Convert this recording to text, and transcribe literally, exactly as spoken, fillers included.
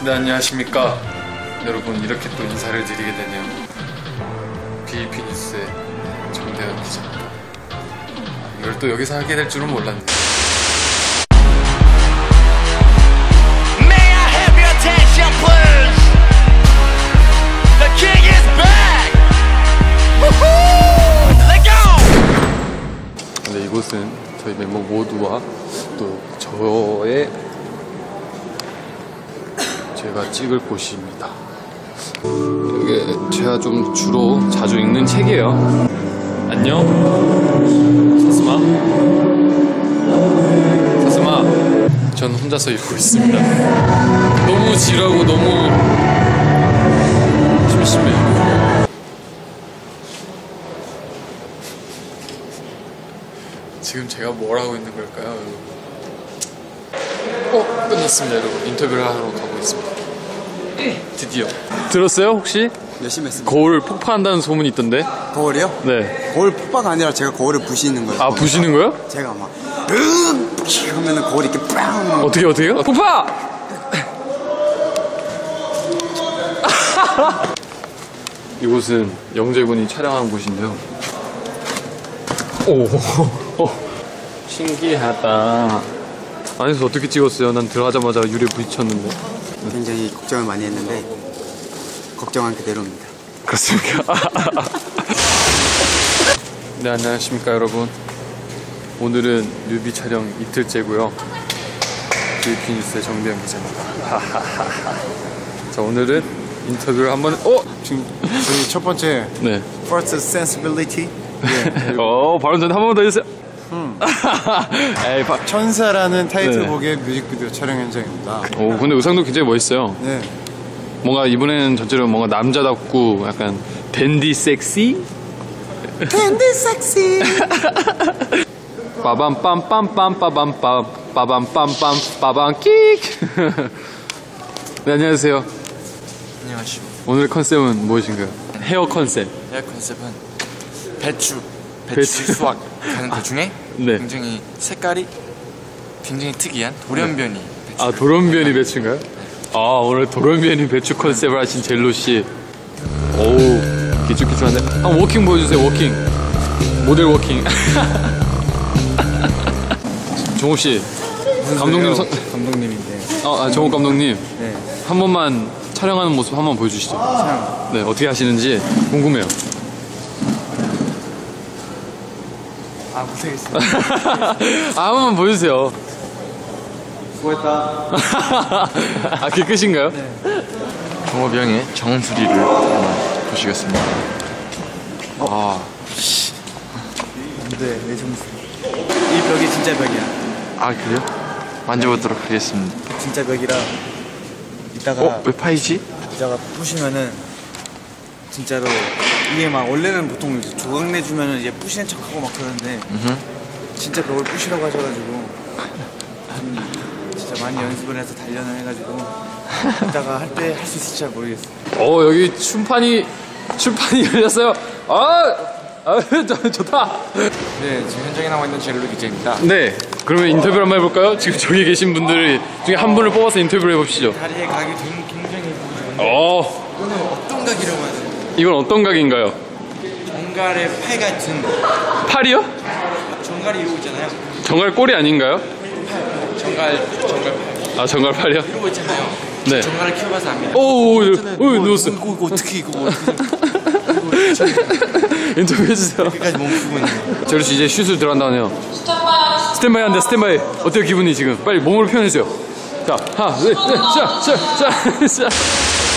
네, 안녕하십니까 여러분. 이렇게 또 인사를 드리게 되네요. 비이피 뉴스의 정대현 기자입니다. 이걸 또 여기서 하게 될 줄은 몰랐네요. May I have your attention, please? The king is back! Woohoo! Let's go! 네, 이곳은 저희 멤버 모두와 또 저의 제가 찍을 곳입니다. 이게 제가 좀 주로 자주 읽는 책이에요. 안녕 사스마. 사스마. 전 혼자서 읽고 있습니다. 너무 지루하고 너무 심심해요. 지금 제가 뭘 하고 있는 걸까요? 어? 끝났습니다 여러분. 인터뷰를 하러 가고 있습니다. 드디어. 들었어요 혹시? 열심히 했습니다. 거울 폭파한다는 소문이 있던데? 거울이요? 네. 거울 폭파가 아니라 제가 거울을 부시는 거예요. 아, 부시는 거요? 제가 막 으응! 하면은 거울이 이렇게 빵! 어떻게 어떻게요? 폭파! 이곳은 영재군이 촬영한 곳인데요. 오, 오, 신기하다. 안에서 어떻게 찍었어요? 난 들어가자마자 유리에 부딪혔는데. 굉장히 걱정을 많이 했는데 걱정한 그대로입니다. 그렇습니까? 네, 안녕하십니까 여러분. 오늘은 뮤비 촬영 이틀째고요. 비이피 뉴스의 정대현 기자입니다. 자, 오늘은 인터뷰를 한번. 어? 지금 저희 첫 번째 네. First Sensibility. 예. 어, 발음 전에 한 번만 더 해주세요. 음. 에이, 바... 천사라는 타이틀곡의 네. 뮤직비디오 촬영 현장입니다. 오, 근데 의상도 굉장히 멋있어요. 네. 뭔가 이번에는 전체로 뭔가 남자답고 약간 댄디 섹시? 댄디 섹시. 빠밤 빰빰빰 빠밤 빰 빠밤 빰빰 빠밤 끽. 네, 안녕하세요. 안녕하십니까. 오늘 컨셉은 무엇인가요? 헤어 컨셉. 헤어 컨셉은 배추, 배추, 배추. 수확 하는 도중에 네. 굉장히 색깔이 굉장히 특이한 돌연변이 배추. 아, 돌연변이 배추인가요? 아, 오늘 돌연변이 배추 컨셉을 하신 젤로씨. 오우, 기쭉기쭉한데. 한 워킹 보여주세요, 워킹. 모델 워킹. 정욱씨, 감독님 선... 감독님인데. 아, 아, 정욱 감독님. 네. 한 번만 촬영하는 모습 한 번 보여주시죠. 촬영. 네, 어떻게 하시는지 궁금해요. 아, 못하겠어요. 아, 한 번만 보여주세요. 수고했다. 아, 그게 끝인가요? 네. 종업영의 정수리를 한번 보시겠습니다. 아, 네, 내 정수. 이 벽이 진짜 벽이야. 아, 그래요? 만져보도록 하겠습니다. 진짜 벽이라 이따가 어? 왜 파이지? 이따가 부시면은 진짜로 이게 막 원래는 보통 조각 내주면은 이제 부시는 척하고 막 그러는데 음흠. 진짜 벽을 부시라고 하셔가지고 좀 진짜 많이 연습을 해서 단련을 해가지고 이따가 할 때 할 수 있을지 잘 모르겠어요. 어, 여기 춤판이 춤판이 열렸어요. 아, 아, 좋다. 네, 지금 현장에 나와 있는 젤로 기자입니다. 네, 그러면 인터뷰를 한번 해볼까요? 지금 저기 계신 분들 중에 한 분을 뽑아서 인터뷰를 해봅시죠. 다리에 각이 굉장히 보이죠. 어, 이거는 어떤 각이라고 하죠? 이건 어떤 각인가요? 정갈의 팔 같은. 팔이요? 정갈이 이러고 있잖아요. 정갈 꼬리 아닌가요? 정갈, 정갈 팔. 아, 정갈 팔이요? 이러고 있잖아요. 네. 정갈을 키워봐서 압니다. 오, 오, 있잖아요. 오, 이거, 누웠어. 이거, 이거 어떻게 이거 어떻게 인터뷰 해주세요. 여기까지 멈추고 있네. 제로씨 이제 슛을 들어간다네요. 스탠바이. 스탠바이 한대, 스탠바이. 어때요 기분이 지금? 빨리 몸으로 표현해주세요. 자, 하나, 둘, 셋, 자, 자, 자, 자.